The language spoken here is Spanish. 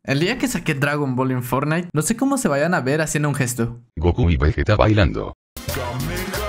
El día que saqué Dragon Ball en Fortnite, no sé cómo se vayan a ver haciendo un gesto. Goku y Vegeta bailando. Kamehameha.